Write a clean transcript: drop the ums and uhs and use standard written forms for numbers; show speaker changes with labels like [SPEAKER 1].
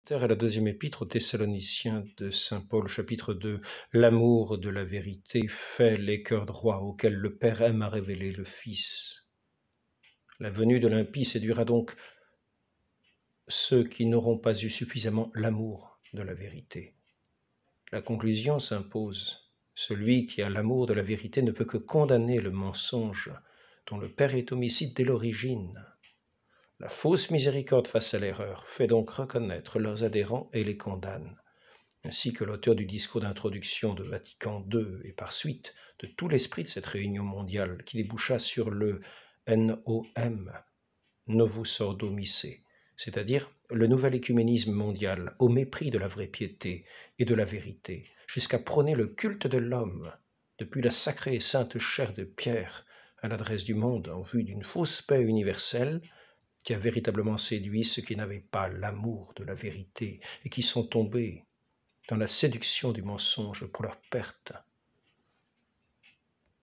[SPEAKER 1] À la deuxième épître aux Thessaloniciens de saint Paul, chapitre 2. L'amour de la vérité fait les cœurs droits auxquels le Père aime à révéler le Fils. La venue de l'impie séduira donc ceux qui n'auront pas eu suffisamment l'amour de la vérité. La conclusion s'impose. Celui qui a l'amour de la vérité ne peut que condamner le mensonge dont le Père est homicide dès l'origine. La fausse miséricorde face à l'erreur fait donc reconnaître leurs adhérents et les condamne, ainsi que l'auteur du discours d'introduction de Vatican II et par suite de tout l'esprit de cette réunion mondiale qui déboucha sur le NOM, Novus Ordo Missae, c'est-à-dire le nouvel écuménisme mondial au mépris de la vraie piété et de la vérité, jusqu'à prôner le culte de l'homme, depuis la sacrée et sainte chair de Pierre à l'adresse du monde en vue d'une fausse paix universelle qui a véritablement séduit ceux qui n'avaient pas l'amour de la vérité et qui sont tombés dans la séduction du mensonge pour leur perte.